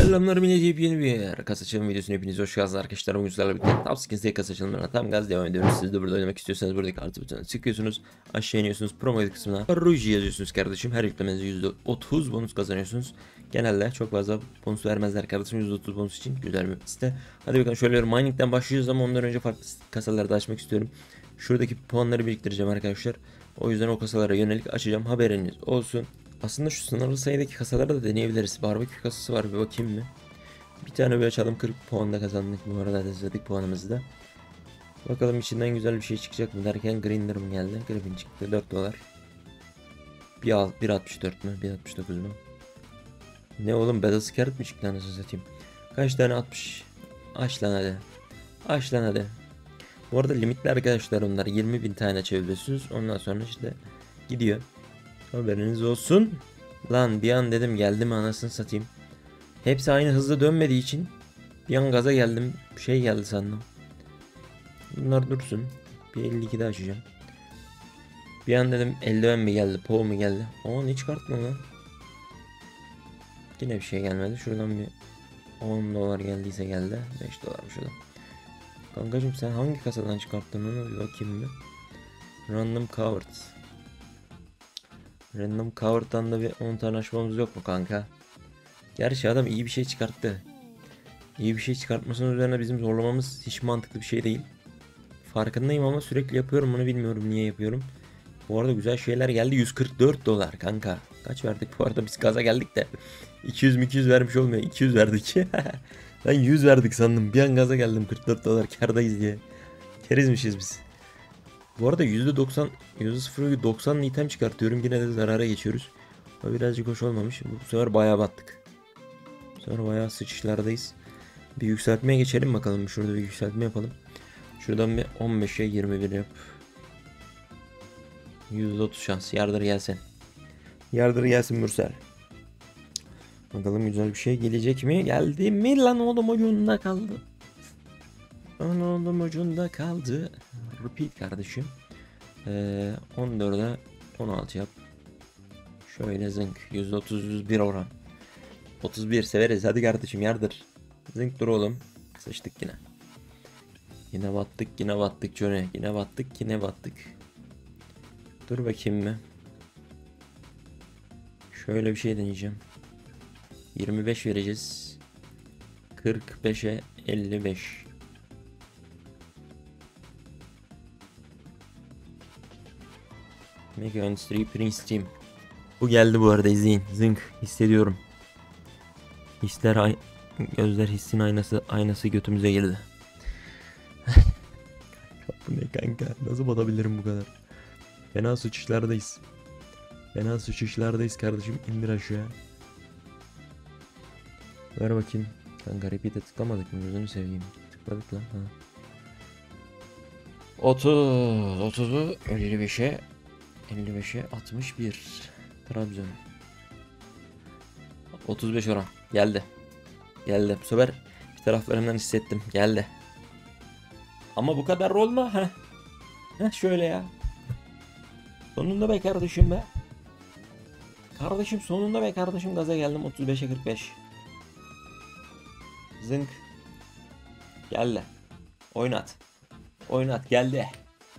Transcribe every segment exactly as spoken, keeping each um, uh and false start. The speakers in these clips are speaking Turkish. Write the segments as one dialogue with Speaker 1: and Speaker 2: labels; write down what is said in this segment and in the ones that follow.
Speaker 1: Selamlar millet, yeni bir kasa açılım videosuna hepiniz hoş geldiniz arkadaşlar. Bugün sizlerle birlikte Top Skins'e kasa açılımlarına tam gaz devam ediyoruz. Siz de burada oynamak istiyorsanız buradaki artı butonuna tıklıyorsunuz. Aşağı iniyorsunuz, promo kısmına Ruji yazıyorsunuz kardeşim. Her yüklemenize yüzde otuz bonus kazanıyorsunuz. Genelde çok fazla bonus vermezler kardeşim, yüzde otuz bonus için güzel bir site. Hadi bakalım, şöyle bir mining'den başlıyoruz ama ondan önce farklı kasaları da açmak istiyorum. Şuradaki puanları biriktireceğim arkadaşlar. O yüzden o kasalara yönelik açacağım, haberiniz olsun. Aslında şu sınırlı sayıdaki kasaları da deneyebiliriz. Barbekü kasası var, bir bakayım mı? Bir tane bir açalım, kırk puan da kazandık bu arada, izledik puanımızı da. Bakalım içinden güzel bir şey çıkacak mı derken Grinder mı geldi? Griffin çıktı, dört dolar. bir altmış dört mü? bir altmış dokuz mu? Ne oğlum, Battle Scarlet mi çıktı anasını satayım? Kaç tane atmış? Aç lan hadi. Aç lan hadi. Bu arada limitli arkadaşlar onlar, yirmi bin tane açabiliyorsunuz. Ondan sonra işte gidiyor. Haberiniz olsun. Lan bir an dedim geldi mi anasını satayım. Hepsi aynı hızla dönmediği için bir an gaza geldim. Şey geldi sandım. Bunlar dursun. Bir elli ikide açacağım. Bir an dedim eldiven mi geldi, pol mu geldi. Aa, ne çıkarttın lan? Yine bir şey gelmedi. Şuradan bir on dolar geldiyse geldi. beş dolarmış şurada. Kankacım sen hangi kasadan çıkarttın onu bir bakayım bir. Random covered. Random covered'dan da bir on tane açmamız yok mu kanka? Gerçi adam iyi bir şey çıkarttı. İyi bir şey çıkartmasının üzerine bizim zorlamamız hiç mantıklı bir şey değil. Farkındayım ama sürekli yapıyorum bunu, bilmiyorum niye yapıyorum. Bu arada güzel şeyler geldi. yüz kırk dört dolar kanka. Kaç verdik bu arada, biz gaza geldik de. iki yüz iki yüz vermiş olmuyor. iki yüz verdik. Ben yüz verdik sandım. Bir an gaza geldim, kırk dört dolar kardayız diye. Kerizmişiz biz. Bu arada yüzde doksan, yüzde sıfır virgül doksan item çıkartıyorum. Yine de zarara geçiyoruz. O birazcık hoş olmamış. Bu sefer bayağı battık. Bu sefer bayağı sıçışlardayız. Bir yükseltmeye geçelim bakalım. Şurada bir yükseltme yapalım. Şuradan bir on beşe yirmi bir yap. yüzde otuz şans. Yardır gelsin. Yardır gelsin Mürsel. Bakalım güzel bir şey gelecek mi? Geldi mi lan, oğlum ucunda kaldı. Lan oğlum ucunda kaldı. Repeat kardeşim. Ee, on dörde on altı yap. Şöyle zınk. yüzde otuz yüzde bir oran. otuz bir severiz. Hadi kardeşim yardır. Zınk dur oğlum. Sıçtık yine. Yine battık, yine battık Johnny. Yine battık, yine battık. Dur bakayım mı? Şöyle bir şey deneyeceğim. yirmi beş vereceğiz. kırk beşe elli beş. Mega Industry Prince Team. Bu geldi bu arada, izleyin. Zınk hissediyorum. Hisler ay gözler hissin aynası aynası götümüze girdi. Bu ne kanka? Nasıl batabilirim bu kadar? Fena sıçışlardayız. Fena sıçışlardayız kardeşim. İndir aşağı. Ver bakayım. Kanka repeat'e tıklamadık mı? Gözünü seveyim. Tıkladık lan. Ha. otuz. otuzu elli beşe elli beşe altmış bir. Trabzon. otuz beş oran. Geldi. Geldi. Bu sefer bir taraflarımdan hissettim. Geldi. Ama bu kadar olma. Heh. Heh, şöyle ya. Sonunda be kardeşim be. Kardeşim sonunda be kardeşim, gaza geldim. otuz beşe kırk beş. Zınk. Geldi. Oynat. Oynat geldi.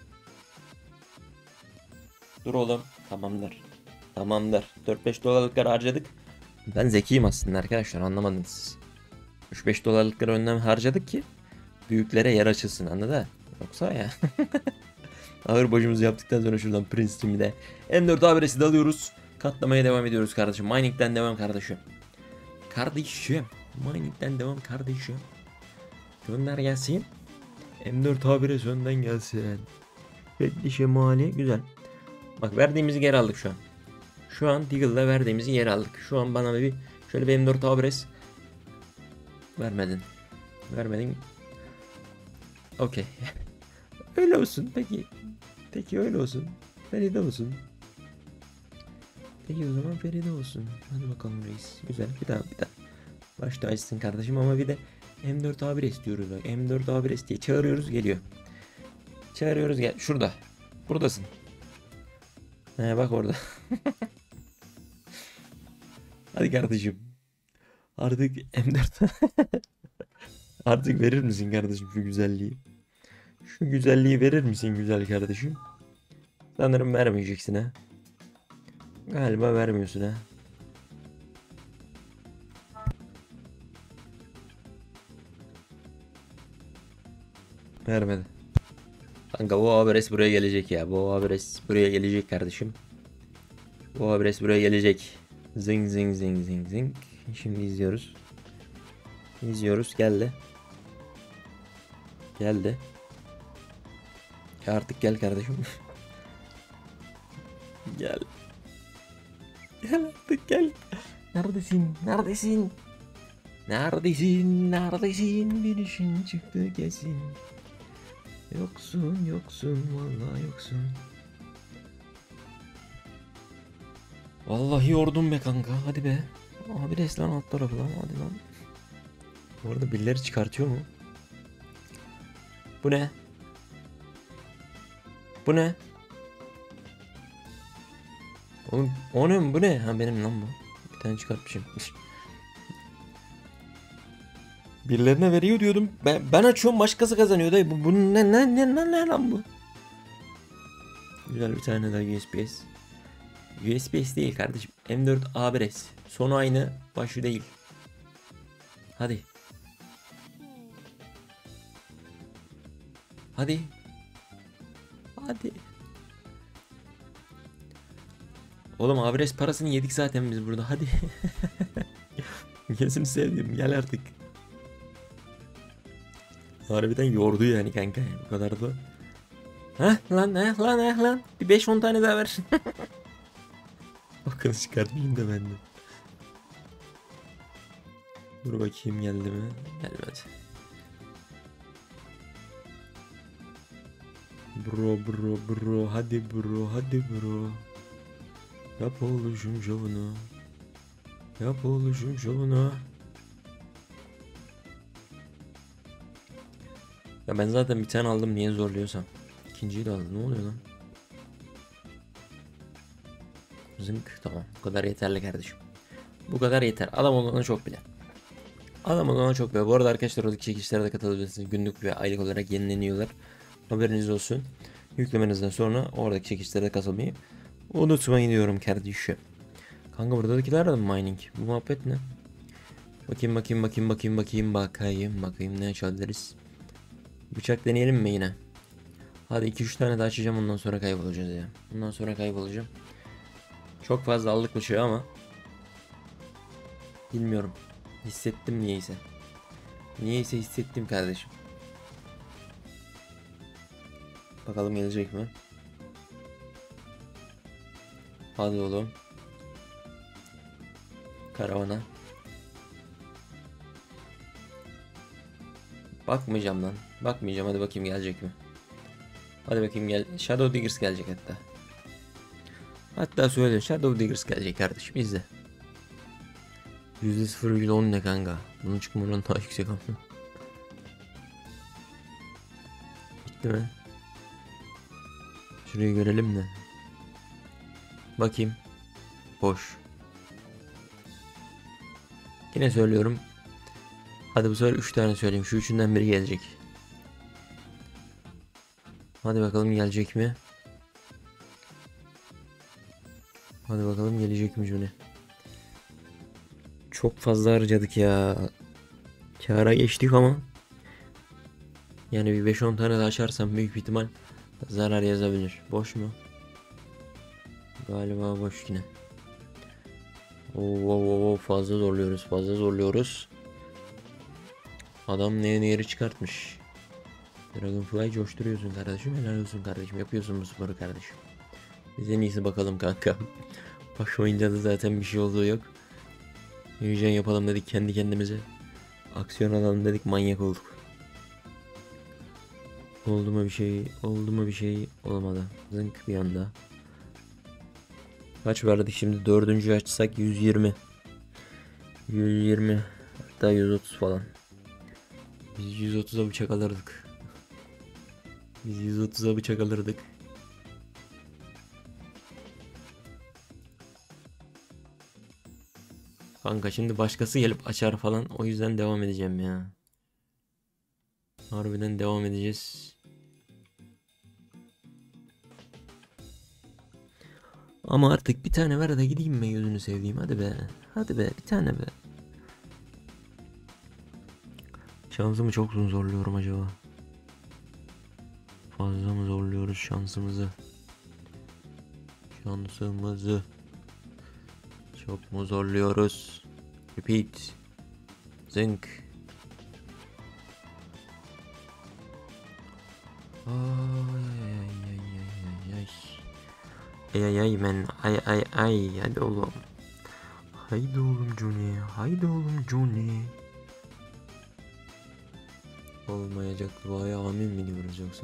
Speaker 1: Dur oğlum. Tamamdır. Tamamdır. dört beş dolarlıkları harcadık. Ben zekiyim aslında arkadaşlar, anlamadınız siz. üç beş dolarlıkları önden harcadık ki büyüklere yer açılsın, anladın? Yoksa ya. Ağır başımızı yaptıktan sonra şuradan Prince Team'i de M dört adresi de alıyoruz. Katlamaya devam ediyoruz kardeşim. Mining'den devam kardeşim. Kardeşim. Mining'den devam kardeşim. Gönder gelsin. M dört habire önden gelsin. Reddi şemali güzel. Bak verdiğimizi geri aldık şu an. Şu an Deagle'da verdiğimizi geri aldık. Şu an bana bir şöyle bir M dört habires vermedin. Vermedin. Okey. Öyle olsun peki. Peki öyle olsun. Feride olsun. Peki o zaman Feride olsun. Hadi bakalım reis. Güzel, bir daha bir daha. Başta açsın kardeşim ama bir de M dört A bir istiyoruz bak. M dört A bir diye çağırıyoruz, geliyor. Çağırıyoruz, gel. Şurada. Buradasın. He bak orada. Hadi kardeşim. Artık M dört artık verir misin kardeşim şu güzelliği? Şu güzelliği verir misin güzel kardeşim? Sanırım vermeyeceksin ha. Galiba vermiyorsun ha. Vermedi. Kanka bu Abres buraya gelecek ya. Bu Abres buraya gelecek kardeşim. Bu Abres buraya gelecek. Zing zing zing zing zing. Şimdi izliyoruz. İzliyoruz. Geldi. Geldi. Ya artık gel kardeşim. Gel. Gel artık gel. Neredesin? Neredesin? Neredesin? Neredesin? Bir işin çıktı kesin. Yoksun yoksun vallahi yoksun. Vallahi yordum be kanka hadi be. Abi res lan alt tarafı lan hadi lan. Bu arada birileri çıkartıyor mu? Bu ne? Bu ne? Oğlum o ne bu ne? Ha benim lan bu. Bir tane çıkartmışım. Birilerine veriyor diyordum. Ben, ben açıyorum başkası kazanıyor dayı. Bu, bu ne, ne, ne, ne, ne lan bu? Güzel bir tane daha U S B S. U S B S değil kardeşim. M dört A bir S. Sonu aynı, başı değil. Hadi. Hadi. Hadi. Oğlum A bir S parasını yedik zaten biz burada. Hadi. Gözünü sevdim. Gel artık. Harbiden yordu yani kanka. Bu kadar da. Heh lan heh lan heh lan. Bir beş on tane daha ver. O kılıç çıkartmayayım da ben de. Dur bakayım geldi mi? Gelmedi. Bro bro bro hadi bro hadi bro. Yap oluşum şovunu. Yap oluşum şovunu. Ya ben zaten bir tane aldım niye zorluyorsam. İkinciyi de aldım ne oluyor lan? Zınk tamam bu kadar yeterli kardeşim. Bu kadar yeter. Adam olana çok bile. Adam olana çok bile. Bu arada arkadaşlar oradaki çekişlere de katılabilirsiniz. Günlük ve aylık olarak yenileniyorlar. Haberiniz olsun. Yüklemenizden sonra oradaki çekişlere de katılmayı unutmayın diyorum kardeşim. Kanka buradakiler de mining. Bu muhabbet ne? Bakayım bakayım bakayım bakayım bakayım bakayım bakayım ne açabiliriz. Bıçak deneyelim mi yine? Hadi iki üç tane daha açacağım ondan sonra kaybolacağız ya. Ondan sonra kaybolacağım. Çok fazla aldık bıçağı ama bilmiyorum. Hissettim niyeyse. Niyeyse hissettim kardeşim. Bakalım gelecek mi? Hadi oğlum. Karavana. Bakmayacağım lan. Bakmayacağım hadi bakayım gelecek mi? Hadi bakayım gel. Shadow Diggers gelecek hatta. Hatta söyle Shadow Diggers gelecek kardeşim izle. yüzde sıfır virgül on ne kanka? Bunun çıkma oranı daha yüksek ama. Bitti mi? Şurayı görelim de. Bakayım. Boş. Yine söylüyorum. Hadi bu sefer üç tane söyleyeyim. Şu üçünden biri gelecek. Hadi bakalım gelecek mi? Hadi bakalım gelecek mi Johnny? Çok fazla harcadık ya. Kâra geçtik ama. Yani bir beş on tane daha açarsam büyük ihtimal zarar yazabilir. Boş mu? Galiba boş yine. Oo, oo, oo, fazla zorluyoruz. Fazla zorluyoruz. Adam ne yeri çıkartmış. Dragonfly coşturuyorsun kardeşim. Helal olsun kardeşim. Yapıyorsun bu sporu kardeşim. Biz en iyisi bakalım kanka. Başlayınca da zaten bir şey olduğu yok. Heyecan yapalım dedik kendi kendimize. Aksiyon alalım dedik manyak olduk. Oldu mu bir şey? Oldu mu bir şey? Olmadı. Zınk bir anda. Kaç verdik şimdi? Dördüncü açsak yüz yirmi. yüz yirmi. Hatta yüz otuz falan. Biz yüz otuza bıçak alırdık. Biz yüz otuza bıçak alırdık. Kanka şimdi başkası gelip açar falan. O yüzden devam edeceğim ya. Harbiden devam edeceğiz. Ama artık bir tane ver de gideyim be gözünü sevdiğim. Hadi be. Hadi be bir tane be. Şansımı çok mu zorluyorum acaba? Fazla mı zorluyoruz şansımızı? Şansımızı çok mu zorluyoruz? Repeat. Zınk. Ay ay ay ay ay ay. Ay ay ay men. Ay ay ay. Hadi oğlum. Haydi oğlum Johnny. Haydi oğlum Johnny. Olmayacak duaya amin mi diyoruz yoksa?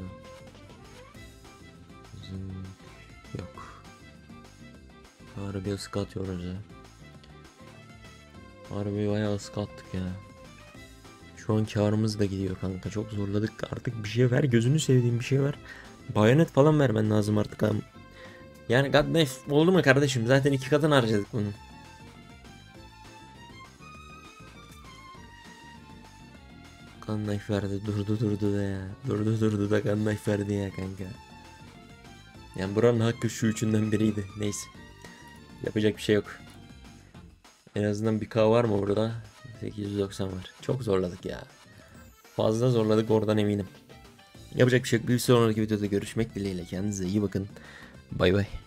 Speaker 1: Zınk. Yok. Harbi ıska atıyoruz ya. Harbi bayağı ıska attık ya. Şu an karımız da gidiyor kanka. Çok zorladık. Artık bir şey ver. Gözünü sevdiğim bir şey ver. Bayonet falan vermen lazım artık abi. Yani God Knife oldu mu kardeşim? Zaten iki katını harcadık bunu. God Knife verdi. Durdu durdu da ya. Durdu durdu da God Knife verdi ya kanka. Yani buranın hakkı şu üçünden biriydi. Neyse. Yapacak bir şey yok. En azından bir K var mı burada? sekiz yüz doksan var. Çok zorladık ya. Fazla zorladık oradan eminim. Yapacak bir şey yok. Bir sonraki videoda görüşmek dileğiyle. Kendinize iyi bakın. Bay bay.